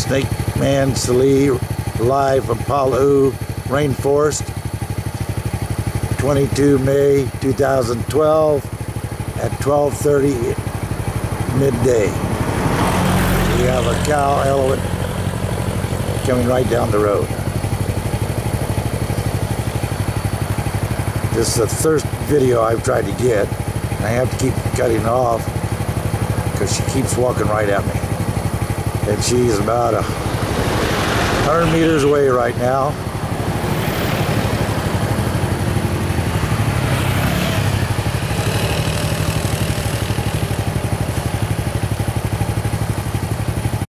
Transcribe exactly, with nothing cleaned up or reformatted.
Snake Man SALLEE live from Palau Rainforest, twenty-second of May two thousand twelve at twelve thirty midday. We have a cow elephant coming right down the road. This is the first video I've tried to get, and I have to keep cutting it off because she keeps walking right at me. And she's about a hundred meters away right now.